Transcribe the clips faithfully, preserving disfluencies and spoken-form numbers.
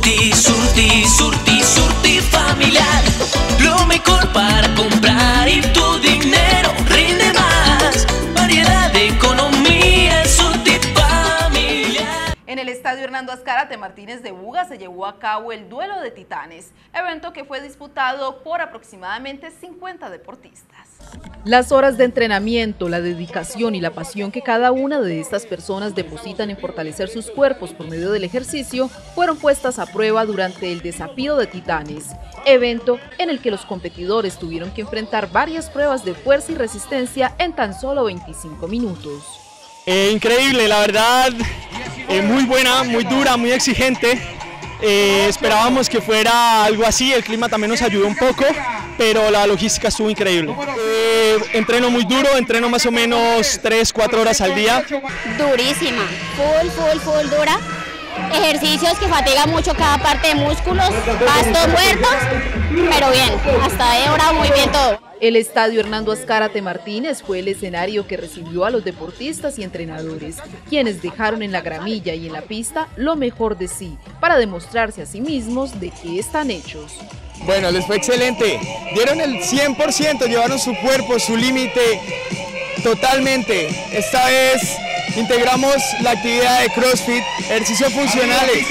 Surti, Surti, Surti, Surti familiar. Lo mejor para comprar y tu dinero rinde más. Variedad de economía, Surti familiar. En el estadio Hernando Azcárate Martínez de Buga se llevó a cabo el Duelo de Titanes, evento que fue disputado por aproximadamente cincuenta deportistas. Las horas de entrenamiento, la dedicación y la pasión que cada una de estas personas depositan en fortalecer sus cuerpos por medio del ejercicio fueron puestas a prueba durante el Desafío de Titanes, evento en el que los competidores tuvieron que enfrentar varias pruebas de fuerza y resistencia en tan solo veinticinco minutos. Eh, increíble, la verdad, eh, muy buena, muy dura, muy exigente. Eh, esperábamos que fuera algo así, el clima también nos ayudó un poco, pero la logística estuvo increíble. Eh, entreno muy duro, entreno más o menos tres, cuatro horas al día. Durísima, full, full, full dura. Ejercicios que fatigan mucho cada parte de músculos, pastos muertos, pero bien, hasta ahora muy bien todo. El estadio Hernando Azcárate Martínez fue el escenario que recibió a los deportistas y entrenadores, quienes dejaron en la gramilla y en la pista lo mejor de sí, para demostrarse a sí mismos de qué están hechos. Bueno, les fue excelente, dieron el cien por ciento, llevaron su cuerpo, su límite totalmente. Esta vez integramos la actividad de CrossFit, ejercicios funcionales.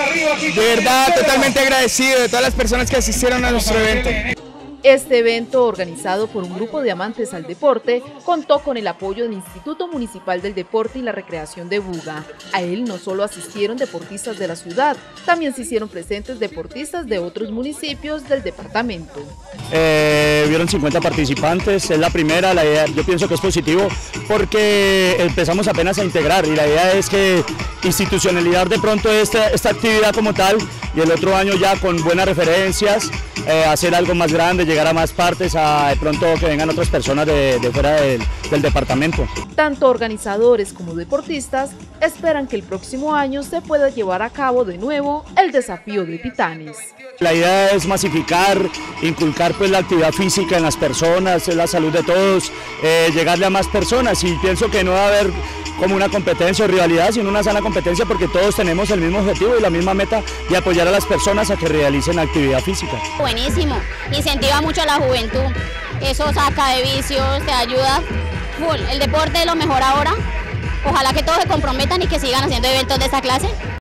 De verdad, totalmente agradecido de todas las personas que asistieron a nuestro evento. Este evento, organizado por un grupo de amantes al deporte, contó con el apoyo del Instituto Municipal del Deporte y la Recreación de Buga. A él no solo asistieron deportistas de la ciudad, también se hicieron presentes deportistas de otros municipios del departamento. Eh, vieron cincuenta participantes, es la primera, la idea, yo pienso que es positivo porque empezamos apenas a integrar y la idea es que institucionalizar de pronto esta, esta actividad como tal y el otro año ya con buenas referencias, eh, hacer algo más grande, llegar a más partes, a de pronto que vengan otras personas de, de fuera del, del departamento. Tanto organizadores como deportistas esperan que el próximo año se pueda llevar a cabo de nuevo el Desafío de Titanes. La idea es masificar, inculcar pues la actividad física en las personas, la salud de todos, eh, llegarle a más personas y pienso que no va a haber como una competencia o rivalidad, sino una sana competencia porque todos tenemos el mismo objetivo y la misma meta de apoyar a las personas a que realicen actividad física. Buenísimo, incentiva mucho a la juventud, eso saca de vicios, te ayuda full. El deporte es lo mejor ahora, ojalá que todos se comprometan y que sigan haciendo eventos de esta clase.